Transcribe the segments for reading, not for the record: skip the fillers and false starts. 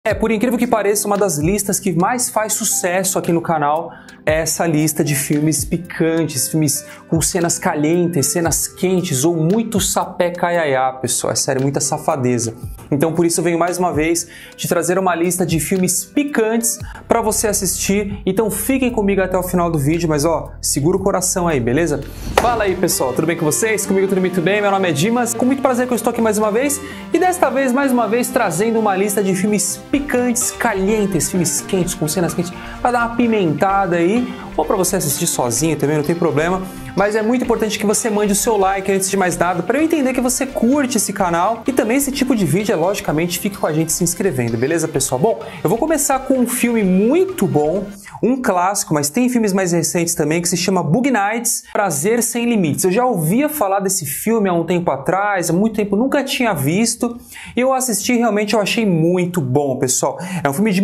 Por incrível que pareça, uma das listas que mais faz sucesso aqui no canal é essa lista de filmes picantes, filmes com cenas calientes, cenas quentes ou muito sapé caiaiá, pessoal. É sério, muita safadeza. Então por isso eu venho mais uma vez te trazer uma lista de filmes picantes para você assistir. Então fiquem comigo até o final do vídeo, mas ó, segura o coração aí, beleza? Fala aí, pessoal, tudo bem com vocês? Comigo tudo muito bem, meu nome é Dimas. Com muito prazer que eu estou aqui mais uma vez e desta vez, mais uma vez, trazendo uma lista de filmes picantes, calientes, filmes quentes, com cenas quentes, para dar uma pimentada aí, ou para você assistir sozinho também, não tem problema. Mas é muito importante que você mande o seu like antes de mais nada, para eu entender que você curte esse canal. E também esse tipo de vídeo, logicamente, fique com a gente se inscrevendo, beleza, pessoal? Bom, eu vou começar com um filme muito bom, um clássico, mas tem filmes mais recentes também, que se chama Bug Nights, Prazer Sem Limites. Eu já ouvia falar desse filme há um tempo atrás, há muito tempo, nunca tinha visto, e eu assisti, realmente eu achei muito bom, pessoal. É um filme de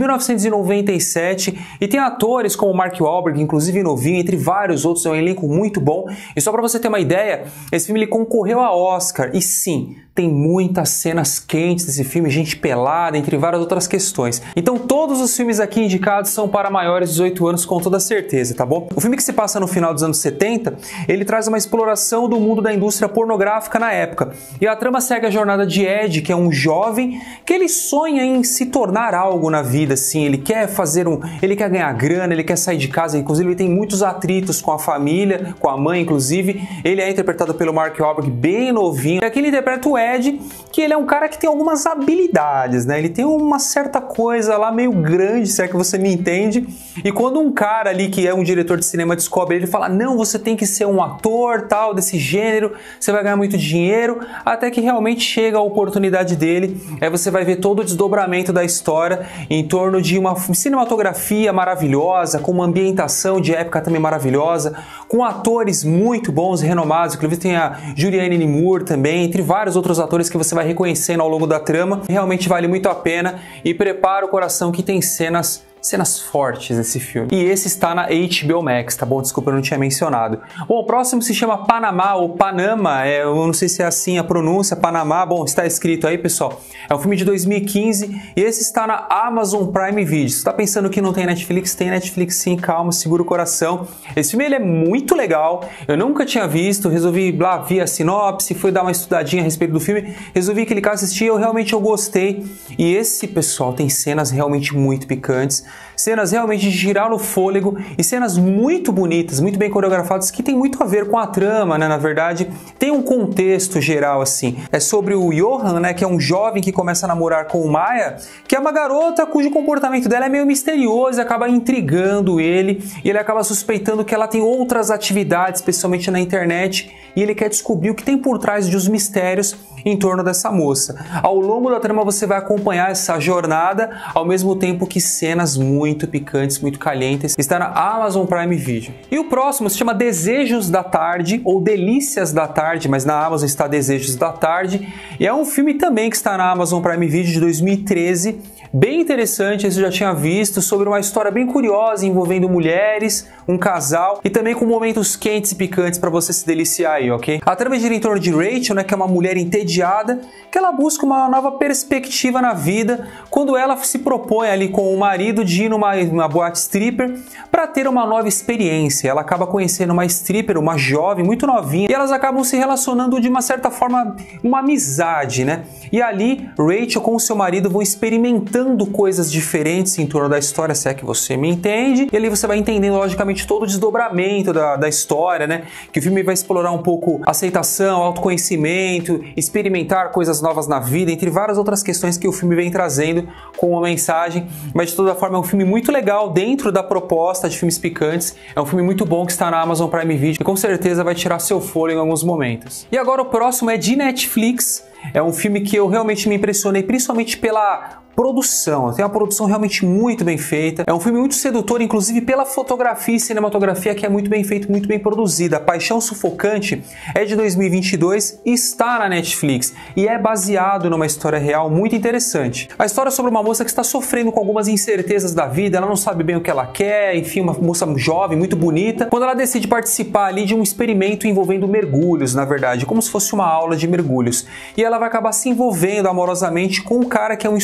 1997 e tem atores como Mark Wahlberg, inclusive novinho, entre vários outros, é um elenco muito bom. E só para você ter uma ideia, esse filme ele concorreu a Oscar, e sim, tem muitas cenas quentes desse filme, gente pelada, entre várias outras questões. Então todos os filmes aqui indicados são para maiores de 18 anos com toda certeza, tá bom? O filme que se passa no final dos anos 70, ele traz uma exploração do mundo da indústria pornográfica na época. E a trama segue a jornada de Ed, que é um jovem que ele sonha em se tornar algo na vida, assim, ele quer ele quer ganhar grana, ele quer sair de casa, inclusive ele tem muitos atritos com a família, com a mãe, inclusive. Ele é interpretado pelo Mark Wahlberg, bem novinho. E aqui ele interpreta o Ed, que ele é um cara que tem algumas habilidades, né? Ele tem uma certa coisa lá meio grande, se é que você me entende. E quando um cara ali que é um diretor de cinema descobre ele, fala: não, você tem que ser um ator, tal, desse gênero, você vai ganhar muito dinheiro, até que realmente chega a oportunidade dele. Aí você vai ver todo o desdobramento da história em torno de uma cinematografia maravilhosa, com uma ambientação de época também maravilhosa, com atores muito bons e renomados, inclusive tem a Julianne Moore também, entre vários outros atores que você vai reconhecendo ao longo da trama. Realmente vale muito a pena e prepara o coração que tem cenas fortes nesse filme. E esse está na HBO Max, tá bom? Desculpa, eu não tinha mencionado. Bom, o próximo se chama Panamá ou Panama, eu não sei se é assim a pronúncia, Panamá, bom, está escrito aí, pessoal. É um filme de 2015 e esse está na Amazon Prime Video. Você está pensando que não tem Netflix? Tem Netflix sim, calma, segura o coração. Esse filme ele é muito legal, eu nunca tinha visto, resolvi lá ver a sinopse, fui dar uma estudadinha a respeito do filme, resolvi clicar, assistir, eu gostei. E esse, pessoal, tem cenas realmente muito picantes, cenas realmente de girar o fôlego e cenas muito bonitas, muito bem coreografadas, que tem muito a ver com a trama, né? Na verdade, tem um contexto geral assim. É sobre o Johan, né? Que é um jovem que começa a namorar com o Maya, que é uma garota cujo comportamento dela é meio misterioso e acaba intrigando ele, e ele acaba suspeitando que ela tem outras atividades, especialmente na internet, e ele quer descobrir o que tem por trás dos mistérios em torno dessa moça. Ao longo da trama você vai acompanhar essa jornada, ao mesmo tempo que cenas muito picantes, muito calientes. Está na Amazon Prime Video. E o próximo se chama Desejos da Tarde, ou Delícias da Tarde, mas na Amazon está Desejos da Tarde. E é um filme também que está na Amazon Prime Video de 2013. Bem interessante, esse eu já tinha visto, sobre uma história bem curiosa envolvendo mulheres, um casal e também com momentos quentes e picantes para você se deliciar aí, ok? A trama gira em torno de Rachel, né, que é uma mulher entediada, que ela busca uma nova perspectiva na vida quando ela se propõe ali com o marido de ir numa boate stripper para ter uma nova experiência. Ela acaba conhecendo uma stripper, uma jovem, muito novinha, e elas acabam se relacionando de uma certa forma, uma amizade, né? E ali, Rachel com o seu marido vão experimentando coisas diferentes em torno da história, se é que você me entende, e ali você vai entendendo logicamente todo o desdobramento da história, né? Que o filme vai explorar um pouco aceitação, autoconhecimento, experimentar coisas novas na vida, entre várias outras questões que o filme vem trazendo com uma mensagem, mas de toda forma é um filme muito legal dentro da proposta de filmes picantes, é um filme muito bom que está na Amazon Prime Video e com certeza vai tirar seu fôlego em alguns momentos. E agora o próximo é de Netflix, é um filme que eu realmente me impressionei, principalmente pela produção. Tem uma produção realmente muito bem feita. É um filme muito sedutor, inclusive pela fotografia e cinematografia, que é muito bem feita, muito bem produzida. Paixão Sufocante é de 2022 e está na Netflix e é baseado numa história real muito interessante. A história é sobre uma moça que está sofrendo com algumas incertezas da vida, ela não sabe bem o que ela quer, enfim, uma moça jovem, muito bonita, quando ela decide participar ali de um experimento envolvendo mergulhos, na verdade, como se fosse uma aula de mergulhos. E ela vai acabar se envolvendo amorosamente com um cara que é um instrutor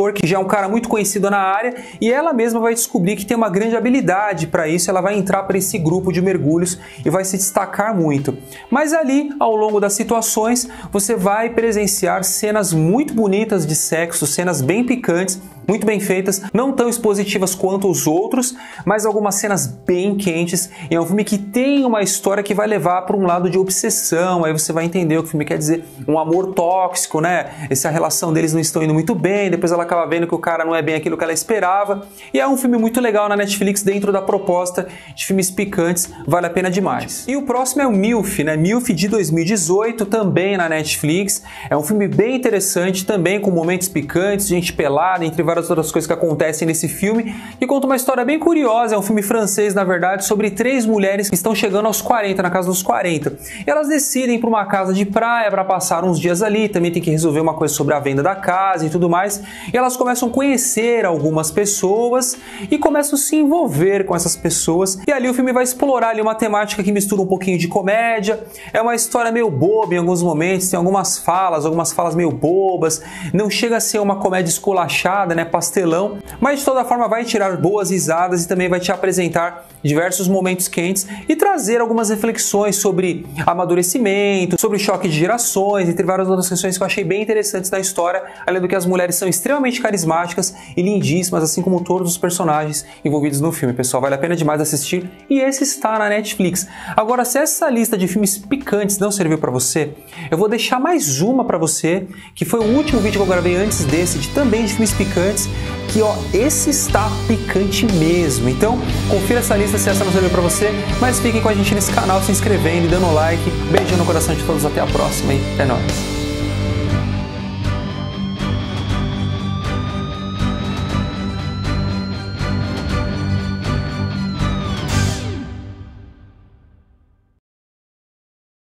ator que já é um cara muito conhecido na área e ela mesma vai descobrir que tem uma grande habilidade para isso, ela vai entrar para esse grupo de mergulhos e vai se destacar muito. Mas ali, ao longo das situações, você vai presenciar cenas muito bonitas de sexo, cenas bem picantes, muito bem feitas, não tão expositivas quanto os outros, mas algumas cenas bem quentes. E é um filme que tem uma história que vai levar para um lado de obsessão, aí você vai entender o que o filme quer dizer, um amor tóxico, né? Essa relação deles não estão indo muito bem, depois ela acaba vendo que o cara não é bem aquilo que ela esperava. E é um filme muito legal na Netflix, dentro da proposta de filmes picantes, vale a pena demais. E o próximo é o MILF, né? MILF de 2018, também na Netflix. É um filme bem interessante, também com momentos picantes, gente pelada, entre várias outras coisas que acontecem nesse filme, que conta uma história bem curiosa. É um filme francês, na verdade, sobre 3 mulheres que estão chegando aos 40, na casa dos 40. E elas decidem ir para uma casa de praia para passar uns dias ali, também tem que resolver uma coisa sobre a venda da casa e tudo mais. E elas começam a conhecer algumas pessoas e começam a se envolver com essas pessoas. E ali o filme vai explorar ali uma temática que mistura um pouquinho de comédia. É uma história meio boba em alguns momentos, tem algumas falas meio bobas. Não chega a ser uma comédia esculachada, né? Pastelão, mas de toda forma vai tirar boas risadas e também vai te apresentar diversos momentos quentes e trazer algumas reflexões sobre amadurecimento, sobre choque de gerações, entre várias outras questões que eu achei bem interessantes na história, além do que as mulheres são extremamente carismáticas e lindíssimas, assim como todos os personagens envolvidos no filme. Pessoal, vale a pena demais assistir e esse está na Netflix. Agora, se essa lista de filmes picantes não serviu para você, eu vou deixar mais uma para você, que foi o último vídeo que eu gravei antes desse, também de filmes picantes, que ó, esse está picante mesmo. Então, confira essa lista se essa não serviu pra você, mas fiquem com a gente nesse canal, se inscrevendo e dando like. Beijo no coração de todos, até a próxima e é nóis!